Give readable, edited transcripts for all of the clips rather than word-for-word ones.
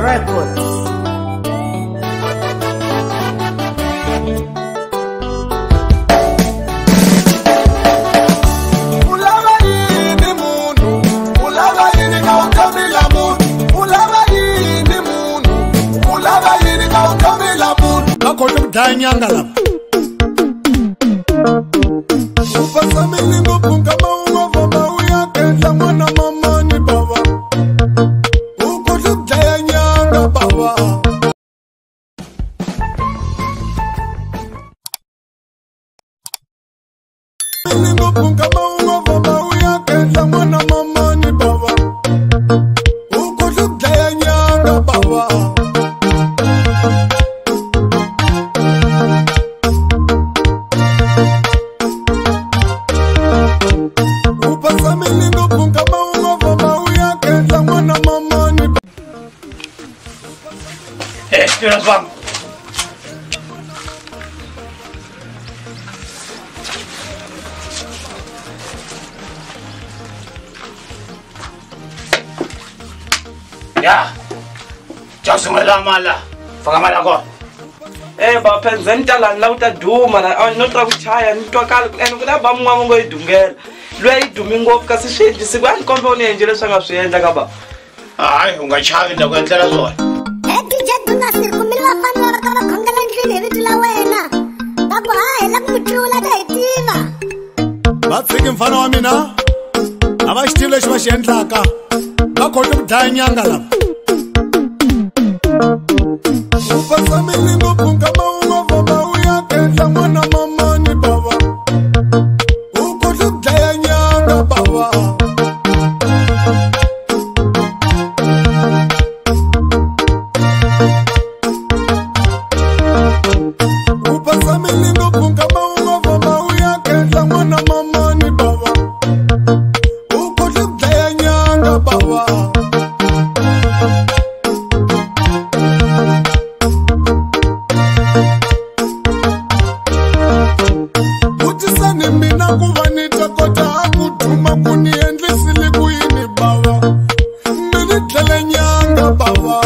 Records. Danyanga la upasa milingo punga maungo vama uya kenda mwana mama ni baba uko danyanga baba milingo punga maungo vama uya kenda mwana mama ni baba uko danyanga baba Teraz wam. Ya. Jasumela mala. Faka mala ko. Bapha zentalani la utaduma la awunotwa kuchaya nitwa kala ene kuna bamwa ngo idungela lwayidumi ngopfu kasi swindi sikwani kombe unenje leswi nga swi endla ka ba Hayi ungachavi ndakwendlela swona. Batsiki mfana wa mina ava xitivi lexi va xi endlaka va kota ku dlaya nyanga lava upasa milingo punga maungo vama uya kendla n'wana mama ni bava u kota ku dlaya nyanga bava upasa milingo punga maungo vama uya kendla n'wana mama ni bava u kota ku dlaya nyanga bava vutisani mina ku va ni ta kota ku duma ku ni endlisile ku yini bava mi ni tlele nyanga bava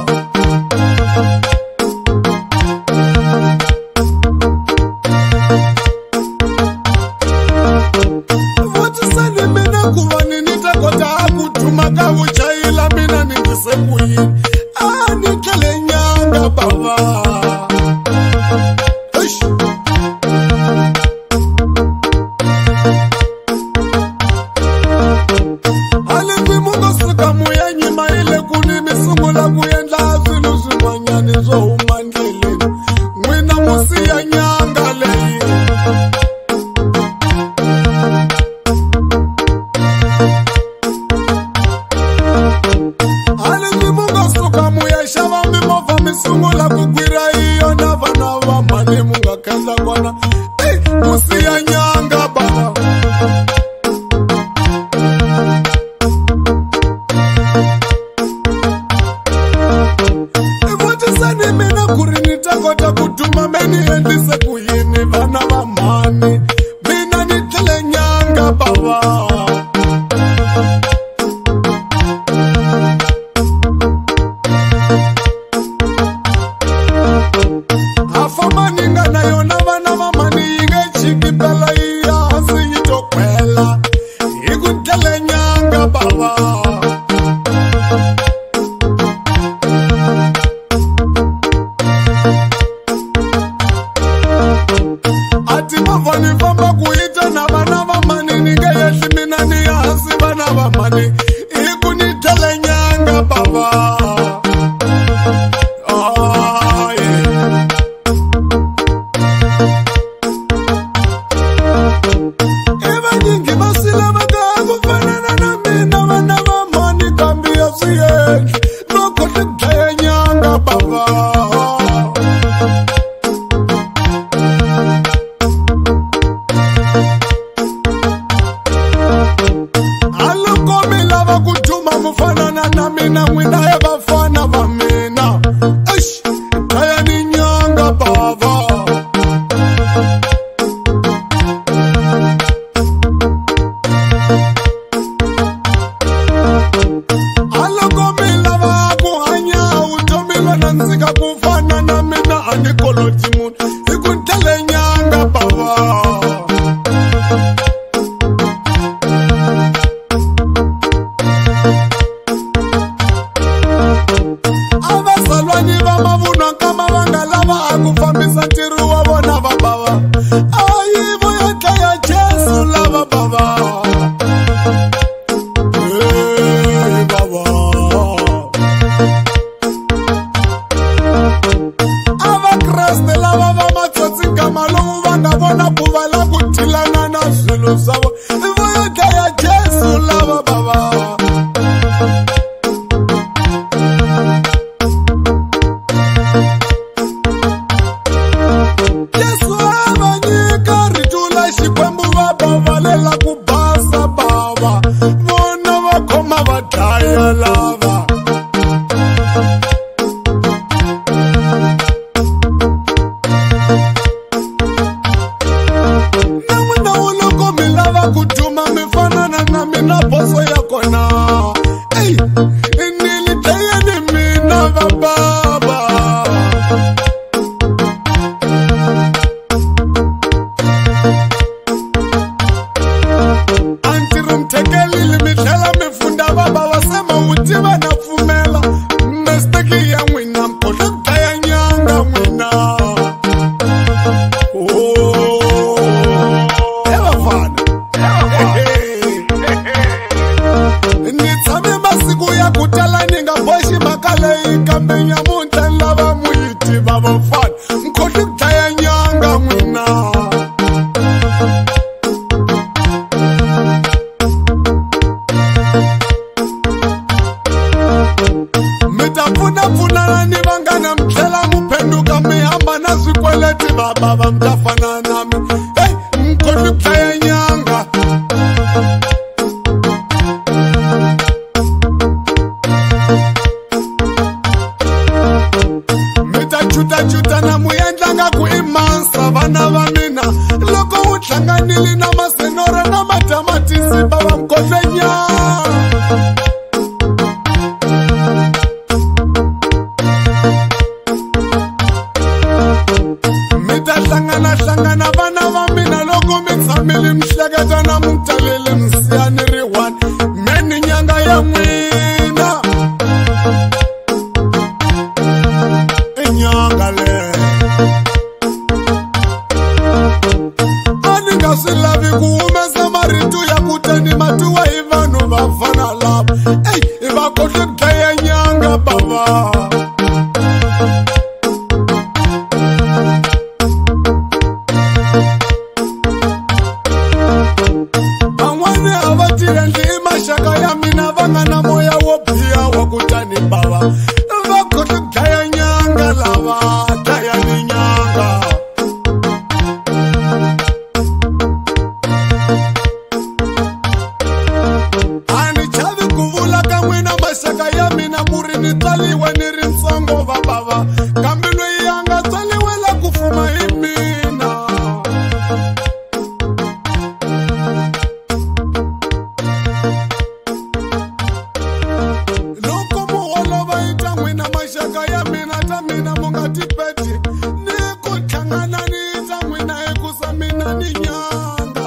vutisani mina ku va ni ta kota ku duma ka vuchayila mina ni ndlise ku yini a ni tlele nyanga bava Ati mavani va baba. Antirum tekelile mithela mifunda baba wasema utiva na fumela. Mesteki ya mwina mpolo kaya nyanga mwina. Nitsame masiku ya kutala ninga boshi makale ikambe nyamunta lava mwiti baba fana. Mkoti kutaya nyanga mwina. Mitafuna ni vangana mtela mupenduka mihamba na zikweleti baba mtafana nami. Hey, mkoti kutaya nyanga. Chuta na muyendlanga kuimansa vana va mina. Loko u hlanganili na masenora na matamatisi bava mkotlenya. Mita hlangana vana va mina. Loko mitsamili mhleketa na mutaleli msiyani riwani. Meni nyanga ya mwina. Aninga silavi kuumeza maritu ya kuteni matuwa ivanu vafana labo. Hey, iva kote kaya nyanga baba. Angwane avatire ndi imashaka ya mina vanga na moya wopia wakutani baba. Iva kote kaya nyanga lava. Kaya ni nyanga. Ani chavi kuvula kamwina mashaka ya mina kuri nitaliwe niri msongo va baba. Kambino yanga taliwe la kufuma imina. Loko muholo va ita mwina mashaka ya mina tamina munga tipeti. Niku changana ni ita mwina ekusa mina ni nyanga.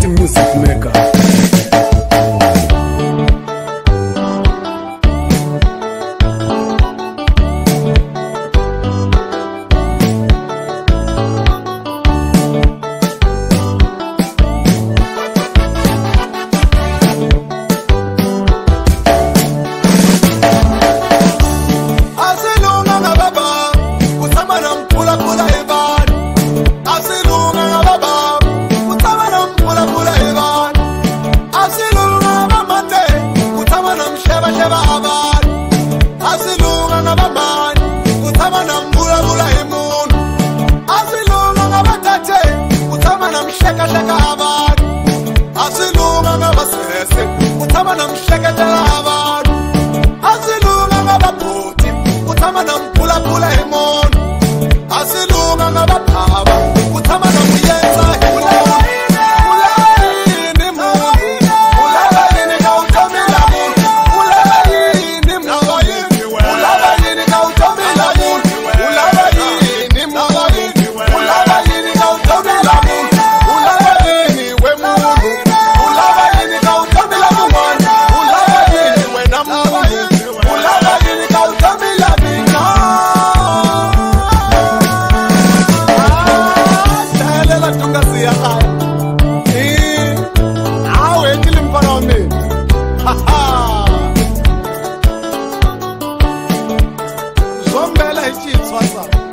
Mighty Music Maker. Zombela ichitswa sa